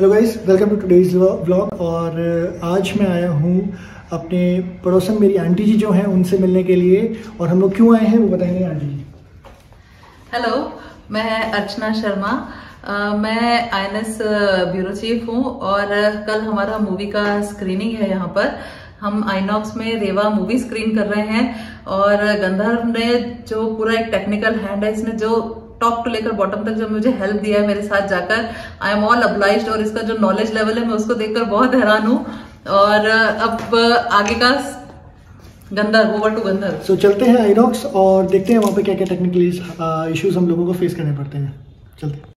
Hello guys, welcome to today's vlog. और आज मैं आया हूँ अपने पड़ोसन मेरी आंटी जी जो हैं उनसे मिलने के लिए। और हम लोग क्यों आए हैं वो बताएंगे आंटी जी। हेलो, मैं अर्चना शर्मा। मैं आईएनएस ब्यूरो चीफ हूँ और कल हमारा मूवी का स्क्रीनिंग है। यहाँ पर हम आइनॉक्स में रेवा मूवी स्क्रीन कर रहे हैं और गंधर्व ने जो पूरा एक टेक्निकल हैंड है, इसने जो टॉप टू लेकर बॉटम तक जो मुझे हेल्प दिया है मेरे साथ जाकर, आई एम ऑल ऑब्लाइज्ड। और इसका जो नॉलेज लेवल है मैं उसको देखकर बहुत हैरान हूँ। और अब आगे का गंधर्व, ओवर टू गंधर्व। सो चलते हैं आइनॉक्स और देखते हैं वहाँ पे क्या क्या टेक्निकली इश्यूज हम लोगों को फेस करने पड़ते हैं। चलते हैं।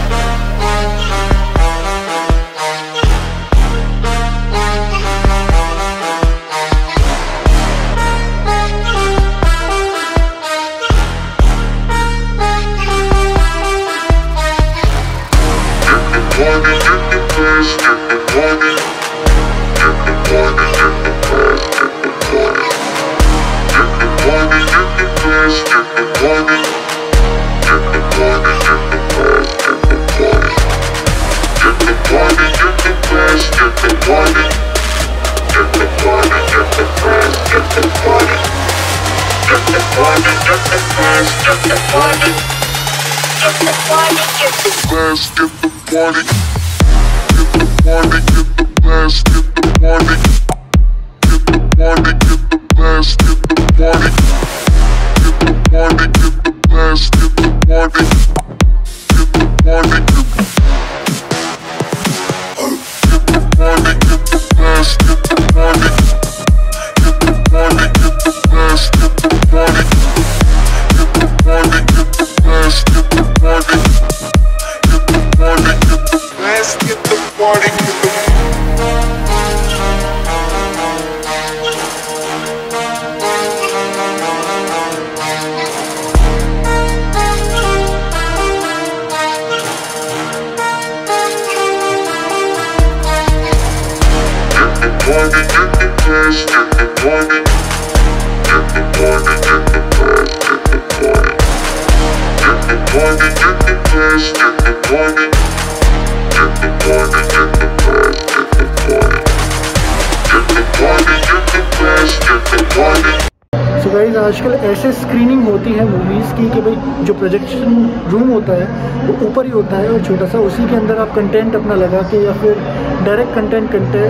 सो गाइस, आजकल ऐसे स्क्रीनिंग होती है मूवीज़ की कि भाई जो प्रोजेक्शन रूम होता है वो ऊपर ही होता है और छोटा सा, उसी के अंदर आप कंटेंट अपना लगा के या फिर डायरेक्ट कंटेंट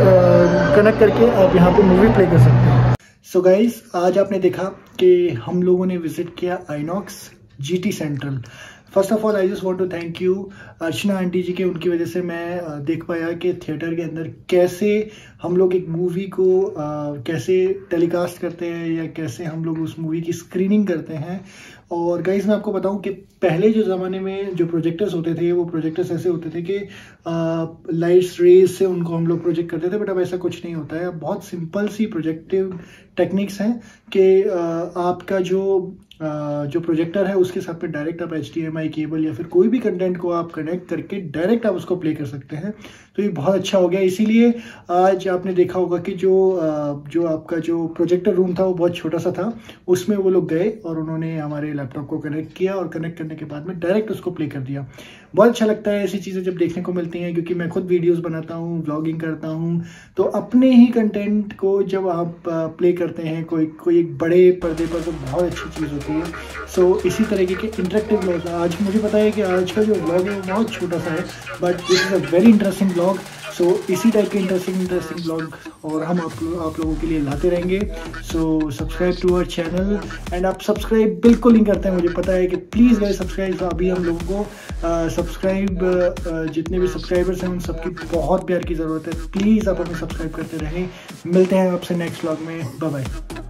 कनेक्ट करके आप यहाँ पे मूवी प्ले कर सकते हैं। सो गाइस, आज आपने देखा कि हम लोगों ने विजिट किया INOX GT Central. First of all I just want to thank you Archana aunty ji के, उनकी वजह से मैं देख पाया कि थिएटर के अंदर कैसे हम लोग एक मूवी को कैसे टेलीकास्ट करते हैं या कैसे हम लोग उस मूवी की स्क्रीनिंग करते हैं। और गाइस, मैं आपको बताऊं कि पहले जो ज़माने में जो प्रोजेक्टर्स होते थे वो प्रोजेक्टर्स ऐसे होते थे कि लाइट्स रेज से उनको हम लोग प्रोजेक्ट करते थे, बट अब ऐसा कुछ नहीं होता है। अब बहुत सिंपल सी प्रोजेक्टिव टेक्निक्स हैं कि आपका जो प्रोजेक्टर है उसके साथ में डायरेक्ट आप HDMI केबल या फिर कोई भी कंटेंट को आप कनेक्ट करके डायरेक्ट आप उसको प्ले कर सकते हैं। तो ये बहुत अच्छा हो गया। इसीलिए आज आपने देखा होगा कि जो आपका जो प्रोजेक्टर रूम था वो बहुत छोटा सा था, उसमें वो लोग गए और उन्होंने हमारे लैपटॉप को कनेक्ट किया और कनेक्ट करने के बाद में डायरेक्ट उसको प्ले कर दिया। बहुत अच्छा लगता है ऐसी चीज़ें जब देखने को मिलती हैं, क्योंकि मैं खुद वीडियोस बनाता हूँ, व्लॉगिंग करता हूँ, तो अपने ही कंटेंट को जब आप प्ले करते हैं कोई एक बड़े पर्दे पर, तो बहुत अच्छी चीज़ होती है। सो इसी तरीके के इंटरेक्टिव व्लॉग आज मुझे पता है कि आज का जो व्लॉग है वो बहुत छोटा सा है, but this is a very interesting vlog. So इसी टाइप के इंटरेस्टिंग व्लॉग और हम आप लोगों के लिए लाते रहेंगे। So subscribe to our channel. And आप सब्सक्राइब बिल्कुल नहीं करते हैं, मुझे पता है कि प्लीज़ गाइस सब्सक्राइब। अभी हम लोगों को सब्सक्राइब जितने भी सब्सक्राइबर्स हैं उन सबकी बहुत प्यार की ज़रूरत है। प्लीज़ आप हमें सब्सक्राइब करते रहें। मिलते हैं आपसे नेक्स्ट व्लॉग में। Bye bye.